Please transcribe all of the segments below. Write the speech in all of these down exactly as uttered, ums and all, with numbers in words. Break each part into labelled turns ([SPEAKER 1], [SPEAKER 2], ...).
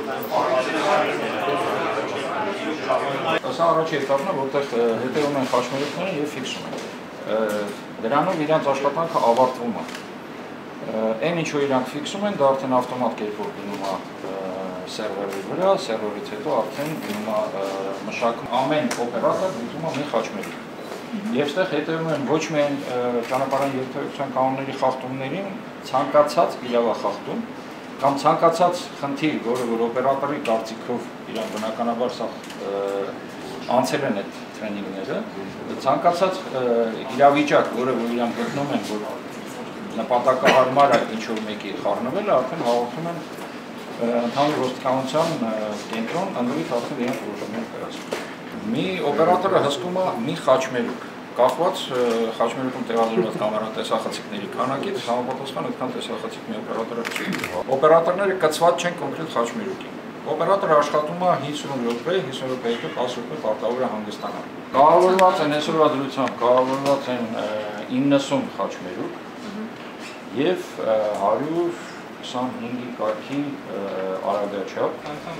[SPEAKER 1] Սա առաջի էտապն է, որտեղ հետևում են խաչմերուկները և ֆիքսում են։ Դրանով իրանց աշխատանքը ավարտվում է։ Այն ինչ-որ իրանք ֆիքսում են, դա արդեն ավտոմատ կերպով գնում է սերվերի վրա, սերվերից հետո արդեն գնում է մշակում։ Ամեն օպերատոր դիտում է մի խաչմերուկ։ Եվ ստեղ հետևում են ոչ միայն ճանապարհային երթևեկության կանոնների խախտումներին, ցանկացած իրավախախտում կամ ցանկացած խնդիր, որը որ օպերատորի կարծիքով իրան բնականաբար սա անցել են այդ տրեյնինգները, ցանկացած իրավիճակ, որը որ իրան գտնում են, որ նպատակահարմար է ինչ-որ մեկի խառնվելը, արդեն հաղորդում են ընդհանուր ոստիկանության կենտրոն, ընդդիմից արդեն իրենք որոշումներ կայացնում։ Մի օպերատորը հսկում է մի խաչմերուկ, կախված խաչմերուկում տեղադրված կամերա տեսախցիկների քանակից, համապատասխան այդքան տեսախցիկ մի օպերատորը հսկում։ Օպերատորները կցված չեն կոնկրետ խաչմերուկին։ Օպերատորը աշխատում է հիսուն րոպե, հիսուն րոպե հետո տասը րոպե պարտավոր է հանգստանալ։ Կառավարված են այսօրվա դրությամբ, կառավարված են իննսուն խաչմերուկ և հարյուր քսանհինգի կարգի արագաչափ։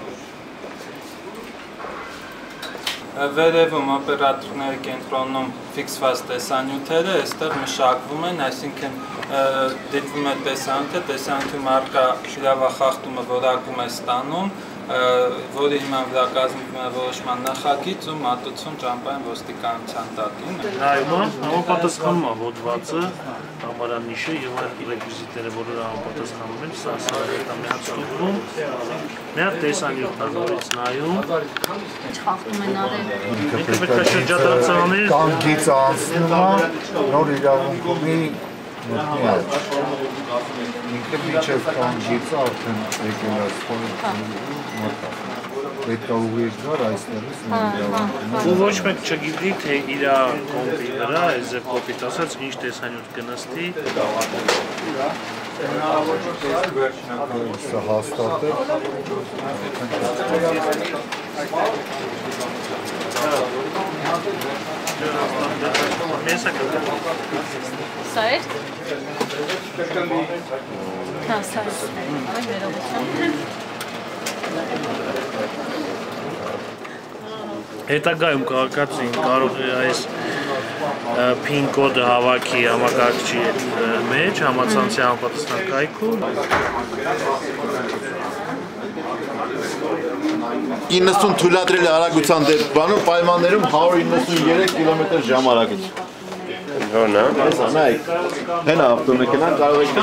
[SPEAKER 2] Վերևում օպերատորների կենտրոնում ֆիքսված տեսանյութերը այստեղ մշակվում են, այսինքն դիտվում է տեսանյութը, տեսանյութում առկա իրավախախտումը որակում է ստանում, որի հիման վրա կազմվում է որոշման նախագիծ ու մատուցում ճանապարհային ոստիկանության տակին։
[SPEAKER 3] Նայում է, համապատասխանում է հոդվածը, կամարանիշը եւ այլ ռեկվիզիտները, որոնք համապատասխանում են, սա հետամիած ստուգվում, մի հատ տեսանյութ նորից նայում։
[SPEAKER 4] Ինչ խախտում են արել։
[SPEAKER 3] Ինքը պետք է շրջադարձարաններ
[SPEAKER 5] կանգից անցնում է, նոր իրավունքի մտնի աճ։ Ինքը միջև կանգից արդեն եկել է մոտա։ Պետք է ուղիղ գար այստեղից նոր իրավունքի։
[SPEAKER 3] Ու ոչ մեկ չգիտի, թե իր կոմպի վրա, այս ձև կոպիտ ասած, ինչ տեսանյութ կնստի։
[SPEAKER 5] Սա հաստատ է։
[SPEAKER 4] Սա էր։ Հա, սա էր։ Այ ներողություն։
[SPEAKER 3] Հետագայում քաղաքացին կարող է այս PIN կոդը հավաքի համակարգչի մեջ, համացանցի համապատասխան կայքում։
[SPEAKER 6] իննսուն թույլատրելի արագության դեպքում պայմաններում հարյուր իննսուներեք կիլոմետր ժամ արագություն։ Որն է։ Նայեք, հենա ավտոմեքենան կարող եք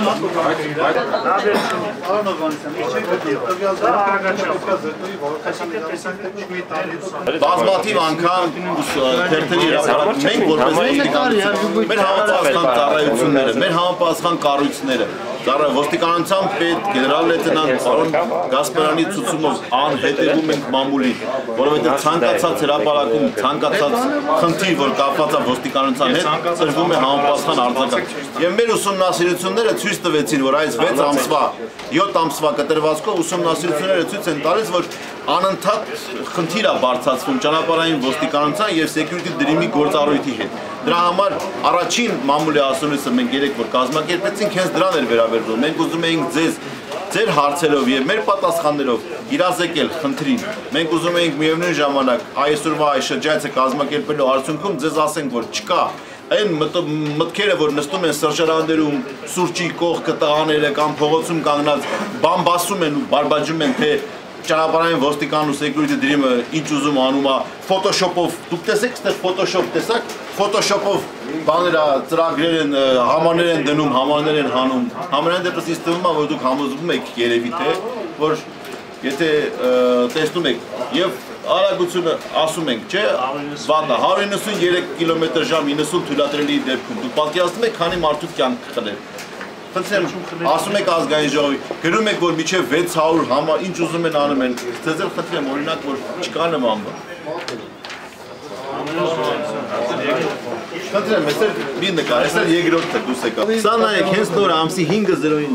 [SPEAKER 6] բազմաթիվ անգամ թերթերի հրապարակում մենք որպես ոստիկանություն, մեր համապատասխան ծառայությունները, մեր համապատասխան կառույցները, ոստիկանության պետ, գեներալ լեյտենանտ պարոն Գասպարյանի ցուցումով անհետևում ենք մամուլին, որովհետև ցանկացած հրապարակում, ցանկացած խնդիր, որ կապված է ոստիկանության հետ, ծրվում է համապատասխան արձագանք։ Եվ մեր ուսումնասիրությունները ցույց տվեցին, որ այս վեց ամսվա, յոթ ամսվա կտրվածքով ուսումնասիրությունները ցույց են տալիս, որ անընդհատ խնդիր է բարձրացվում ճանապարհային ոստիկանության եւ security դրիմի գործառույթի հետ։ Դրա համար առաջին մամուլի ասուլիսը մենք երեք որ կազմակերպեցինք, հենց դրան էր վերաբերվում։ Մենք ուզում էինք ձեզ ձեր հարցերով եւ մեր պատասխաններով իրազեկել խնդրին։ Մենք ուզում էինք միևնույն ժամանակ այսօրվա այս շրջայցը կազմակերպելու արդյունքում ձեզ ասենք, որ չկա այն մտքերը, որ նստում են սրճարաններում, սուրճի կողքը տղաները կամ փողոցում կանգնած բամբասում են ու բարբաջում են, թե ճանապարհային ոստիկան ու security դրիմը ինչ ուզում անում է, Photoshop-ով, դուք տեսեք, այստեղ Photoshop տեսակ, Photoshop-ով բաներ ծրագրեր են, համարներ են դնում, համարներ են հանում։ Համենայն դեպս ինձ թվում է, որ դուք համոզվում եք երևի թե, որ եթե տեսնում եք եւ արագությունը ասում ենք, չէ, վատ է, հարյուր իննսուներեք կիլոմետր ժամ իննսուն թույլատրելի դեպքում դուք պատկերացնում եք, քանի մարդու կյանք կխլել։ Խնդրեմ, ասում եք ազգային ժողովի, գրում եք, որ մինչև վեց հարյուր համար ինչ ուզում են անում են, ձեզ էլ խնդրեմ, օրինակ, որ չկա նման բան։ Խնդրեմ, այսօր մի նկար, այսօր երկրորդը դուս եկա։ Սա նայեք, հենց նոր ամսի հինգը զրոյին